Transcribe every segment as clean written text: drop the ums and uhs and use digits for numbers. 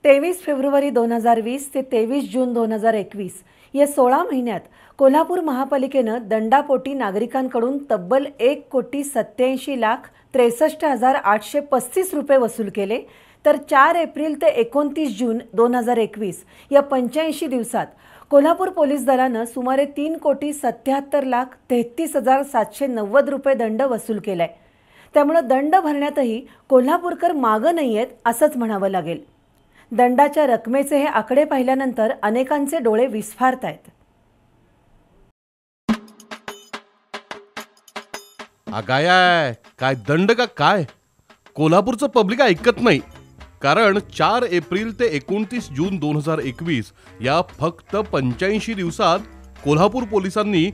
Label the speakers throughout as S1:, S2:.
S1: 23 February 2020 ते 23 जून 2021 या 16 महिन्यात कोल्हापूर महापालिकेनं दंडापोटी नागरिकांकडून तब्बल 1,87,63,835 रुपये वसूल केले, तर 4 एप्रिल ते 29 जून 2021 या 85 दिवसात कोल्हापूर पोलीस दलानं सुमारे 3,77,33,790 रुपये दंड वसूल केलाय। त्यामुळे दंड भरण्यातही कोल्हापूरकर मागं नाहीयेत असंच म्हणावं लागेल। दंडाच्या रकमेचे हे आकडे पाहिल्यानंतर अनेकांचे डोळे विस्फारतायत।
S2: आगाय काय दंड का काय? कोल्हापूरचं पब्लिक ऐकत नाही, कारण 4 एप्रिल ते 29 जून 2021 या फक्त 85 दिवसात कोल्हापूर पोलिसांनी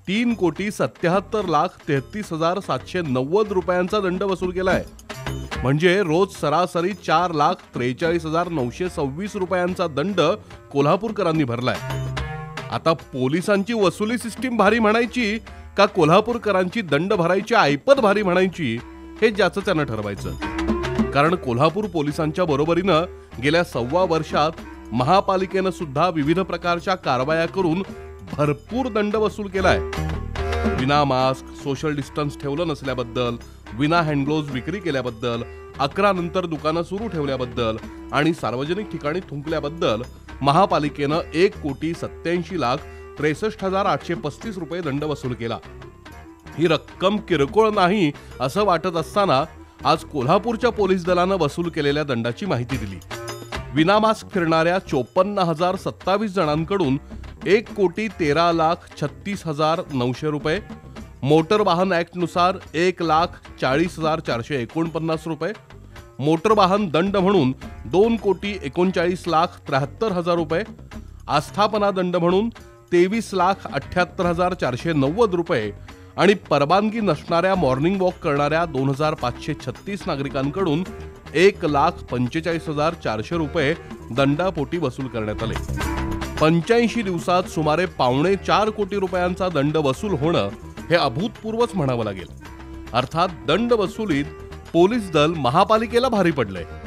S2: 3,77,33,790 रुपयांचा दंड वसूल केलाय। म्हणजे रोज सरासरी 4,43,926 रुपयांचा दंड कोल्हापूरकरांनी भरलाय। आता पोलिसांची वसुली सिस्टीम भारी म्हणायची का कोल्हापूरकरांची दंड भरायची ऐपत भारी म्हणायची, हे ज्याचं त्यानं ठरवायचं। कारण कोल्हापूर पोलिसांच्या बरोबरीनं गेल्या 1.25 वर्षात महापालिकेनं सुद्धा विविध प्रकारच्या कारवाया करून भरपूर दंड वसूल केलाय। विना मास्क, सोशल डिस्टन्स ठेवलं नसल्याबद्दल, विना हँडग्लोव्ज विक्री केल्याबद्दल, 11 नंतर दुकानं सुरू ठेवल्याबद्दल आणि सार्वजनिक ठिकाणी थुंकल्याबद्दल महापालिकेनं 1,87,63,835 रुपये दंड वसूल केला। ही रक्कम किरकोळ नाही असं वाटत असताना आज कोल्हापूरच्या पोलीस दलानं वसूल केलेल्या दंडाची माहिती दिली। विना मास्क फिरणाऱ्या 54,027 जणांकडून 1,13,36,900 रुपये, मोटर वाहन ॲक्टनुसार 1,40,40,449 रुपये, मोटर वाहन दंड म्हणून 2,39,73,000 रुपये, आस्थापना दंड म्हणून 23,78,490 रुपये आणि परवानगी नसणाऱ्या मॉर्निंग वॉक करणाऱ्या 2,536 नागरिकांकडून 1,45,400 रुपये दंडापोटी वसूल करण्यात आले। 85 दिवसात सुमारे 4.25 कोटी रुपयांचा दंड वसूल होणं हे अभूतपूर्वच म्हणावं लागेल। अर्थात दंड वसुलीत पोलीस दल महापालिकेला भारी पडलंय।